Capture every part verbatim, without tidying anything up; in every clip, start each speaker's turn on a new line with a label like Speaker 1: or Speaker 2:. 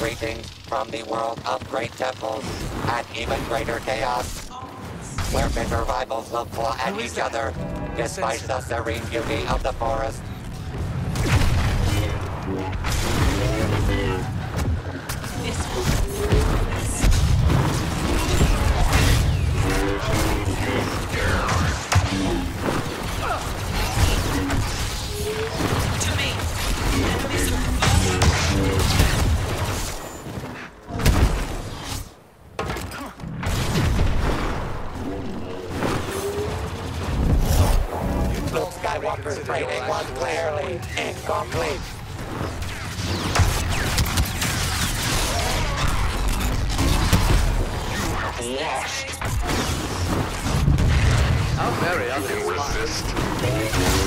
Speaker 1: Greetings from the world of great temples and even greater chaos, where bitter rivals will claw at each other, despite the serene beauty of the forest.
Speaker 2: To me!
Speaker 1: Luke Skywalker's training was clearly incomplete.
Speaker 3: Lost.
Speaker 4: How very uninspiring.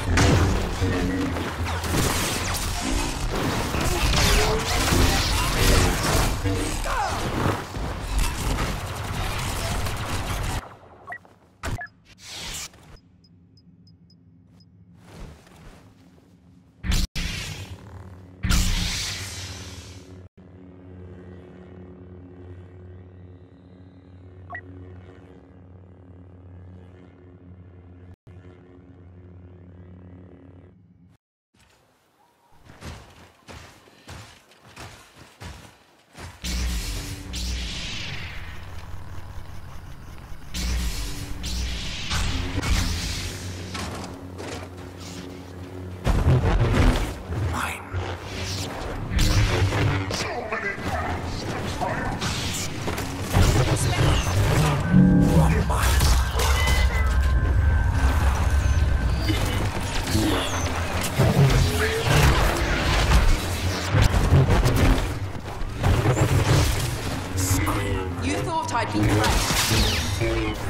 Speaker 2: You thought I'd be crushed.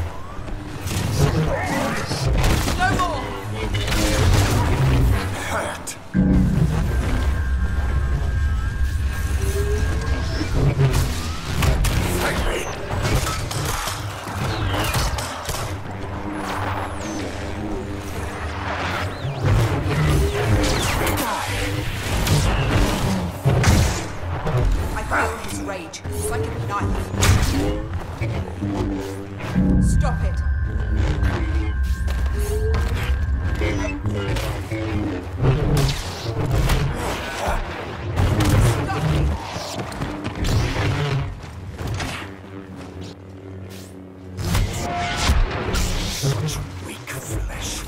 Speaker 2: No more!
Speaker 3: Hurt. Fight me.
Speaker 2: I feel his rage. It's like a knife. Stop it. Stop it.
Speaker 3: Such weak flesh.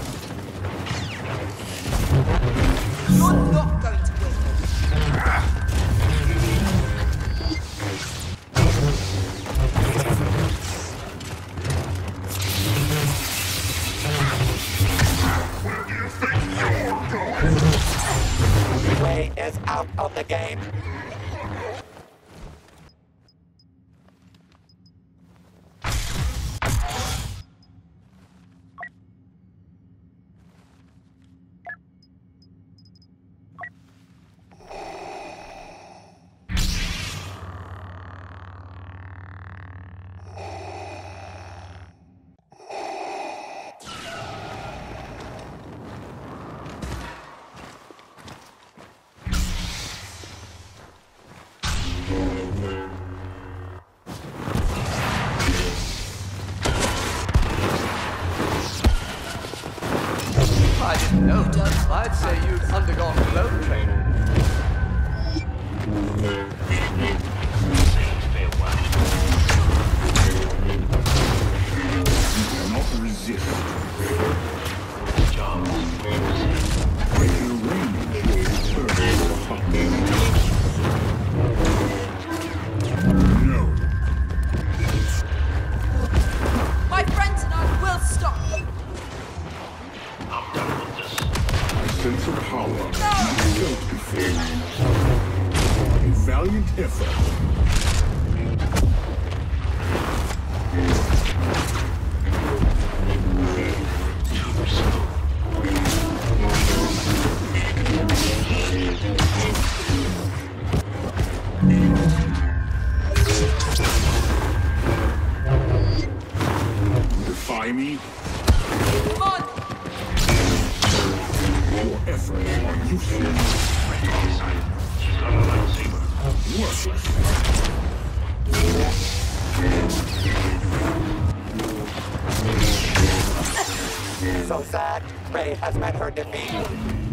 Speaker 2: You're not going to win.
Speaker 1: Way is out of the game.
Speaker 4: I didn't know. I'd say you'd undergone clone training.
Speaker 3: Cannot resist. Breaking range will return to the hunt. No.
Speaker 2: My friends and I will stop you.
Speaker 3: My sense of power built before. A valiant effort. Defy me.
Speaker 2: Come on!
Speaker 3: Your efforts are useless.
Speaker 5: She's got a lightsaber.
Speaker 3: Worthless.
Speaker 1: So sad, Rey has met her defeat.